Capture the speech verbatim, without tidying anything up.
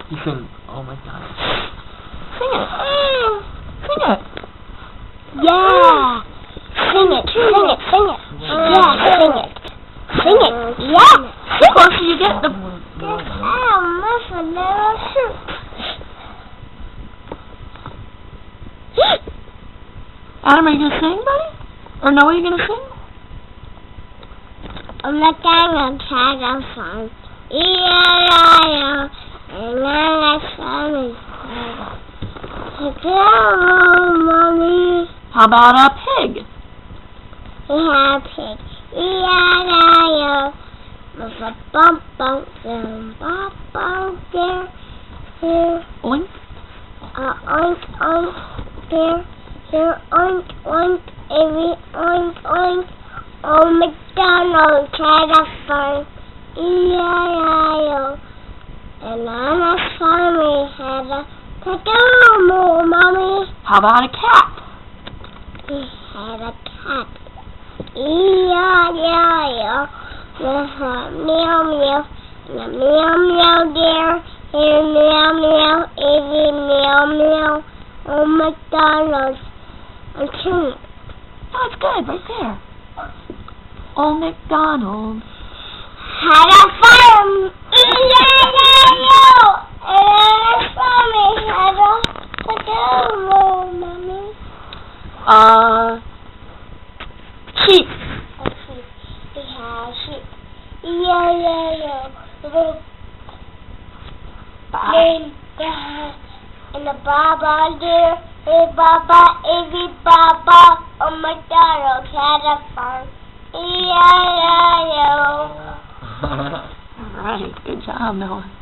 You sing, oh my god. Sing it. Sing it. Yeah. Sing it, sing it, sing it. Yeah, sing it. Sing it. Yeah. The closer you get, the... Oh, that's a little shoot. Adam, are you going to sing, buddy? Or no, are you going to sing? I'm not going to try that song. Yeah, and then I saw me. Hello, Mommy. How about a pig? We have a pig. Yeah, with a bump, bump, down, bump, bump, there, here. Oink. Uh, oink, oink, there, here, oink, oink, every oink, oink. Oh, McDonald, try to find. E I O. And on a farm we had a potato, Mommy. How about a cat? We had a cat. E I O. With a meow meow. And a meow meow there. Here meow meow. Every meow meow. Oh, McDonald's. I'm singing. Oh, it's good, right there. Old MacDonald had a farm. E I O. And on a farm we had a potato, Mommy. Uh, sheep. A sheep. We had a sheep. E I O. Little Bye. And the Baba there. Hey Baba, every Baba. Oh, McDonald's had a farm. E I O. All right, good job, Noah.